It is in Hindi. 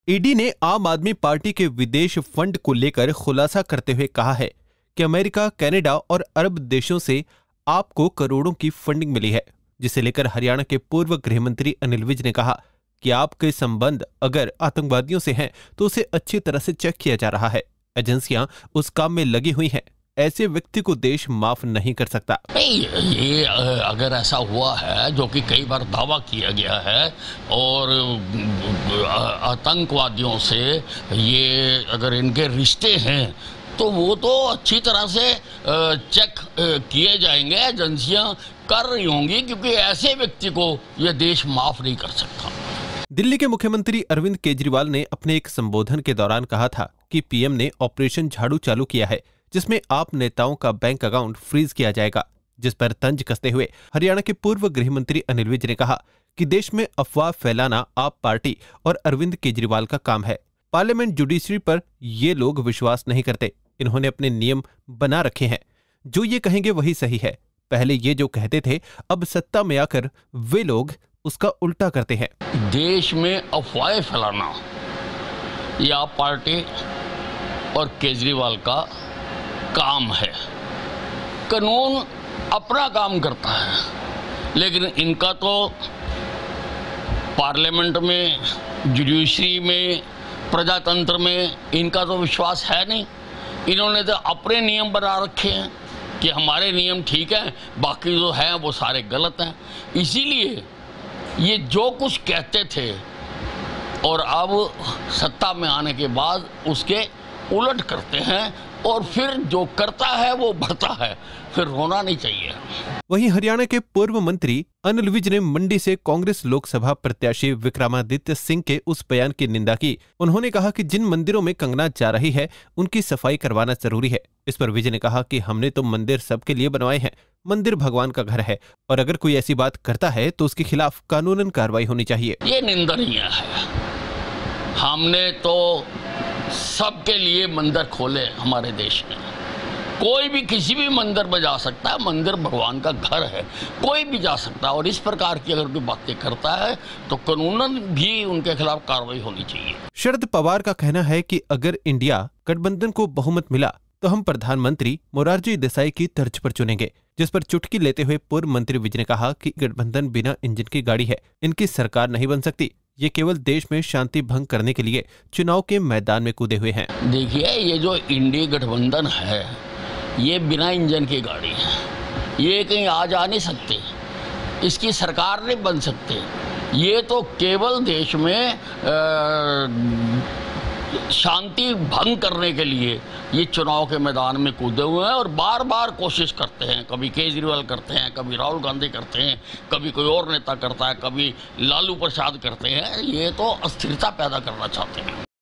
ईडी ने आम आदमी पार्टी के विदेश फंड को लेकर खुलासा करते हुए कहा है कि अमेरिका, कनाडा और अरब देशों से आपको करोड़ों की फंडिंग मिली है, जिसे लेकर हरियाणा के पूर्व गृह मंत्री अनिल विज ने कहा कि आपके संबंध अगर आतंकवादियों से हैं तो उसे अच्छी तरह से चेक किया जा रहा है। एजेंसियां उस काम में लगी हुई हैं। ऐसे व्यक्ति को देश माफ नहीं कर सकता। नहीं, ये अगर ऐसा हुआ है, जो कि कई बार दावा किया गया है, और आतंकवादियों से ये अगर इनके रिश्ते हैं तो वो तो अच्छी तरह से चेक किए जाएंगे। एजेंसियां कर रही होंगी, क्योंकि ऐसे व्यक्ति को ये देश माफ नहीं कर सकता। दिल्ली के मुख्यमंत्री अरविंद केजरीवाल ने अपने एक संबोधन के दौरान कहा था कि पीएम ने ऑपरेशन झाड़ू चालू किया है, जिसमें आप नेताओं का बैंक अकाउंट फ्रीज किया जाएगा, जिस पर तंज कसते हुए हरियाणा के पूर्व गृह मंत्री अनिल विज ने कहा कि देश में अफवाह फैलाना आप पार्टी और अरविंद केजरीवाल का काम है। पार्लियामेंट जुडिशरी पर ये लोग विश्वास नहीं करते। इन्होंने अपने नियम बना रखे हैं, जो ये कहेंगे वही सही है। पहले ये जो कहते थे, अब सत्ता में आकर वे लोग उसका उल्टा करते हैं। देश में अफवाहें फैलाना ये आप पार्टी और केजरीवाल का काम है। कानून अपना काम करता है, लेकिन इनका तो पार्लियामेंट में, जुडिशरी में, प्रजातंत्र में इनका तो विश्वास है नहीं। इन्होंने तो अपने नियम बना रखे हैं कि हमारे नियम ठीक हैं, बाकी जो हैं वो सारे गलत हैं। इसीलिए ये जो कुछ कहते थे और अब सत्ता में आने के बाद उसके उलट करते हैं, और फिर जो करता है वो बढ़ता है। फिर रोना नहीं चाहिए। वहीं हरियाणा के पूर्व मंत्री अनिल विज ने मंडी से कांग्रेस लोकसभा प्रत्याशी विक्रमादित्य सिंह के उस बयान की निंदा की। उन्होंने कहा कि जिन मंदिरों में कंगना जा रही है उनकी सफाई करवाना जरूरी है। इस पर विज ने कहा कि हमने तो मंदिर सबके लिए बनवाए हैं, मंदिर भगवान का घर है, और अगर कोई ऐसी बात करता है तो उसके खिलाफ कानूनन कार्रवाई होनी चाहिए। ये निंदनीय है। हमने तो सबके लिए मंदिर खोले हमारे देश में। कोई भी किसी भी मंदिर में जा सकता है, मंदिर भगवान का घर है, कोई भी जा सकता है। और इस प्रकार की अगर कोई बातें करता है तो कानूनन भी उनके खिलाफ कार्रवाई होनी चाहिए। शरद पवार का कहना है कि अगर इंडिया गठबंधन को बहुमत मिला तो हम प्रधानमंत्री मोरारजी देसाई की तर्ज पर चुनेंगे, जिस पर चुटकी लेते हुए पूर्व मंत्री विज ने कहा कि गठबंधन बिना इंजन की गाड़ी है, इनकी सरकार नहीं बन सकती। ये केवल देश में शांति भंग करने के लिए चुनाव के मैदान में कूदे हुए हैं। देखिए, ये जो इंडिया गठबंधन है ये बिना इंजन की गाड़ी है। ये कहीं आ जा नहीं सकते, इसकी सरकार नहीं बन सकते। ये तो केवल देश में शांति भंग करने के लिए ये चुनाव के मैदान में कूदे हुए हैं, और बार बार कोशिश करते हैं। कभी केजरीवाल करते हैं, कभी राहुल गांधी करते हैं, कभी कोई और नेता करता है, कभी लालू प्रसाद करते हैं। ये तो अस्थिरता पैदा करना चाहते हैं।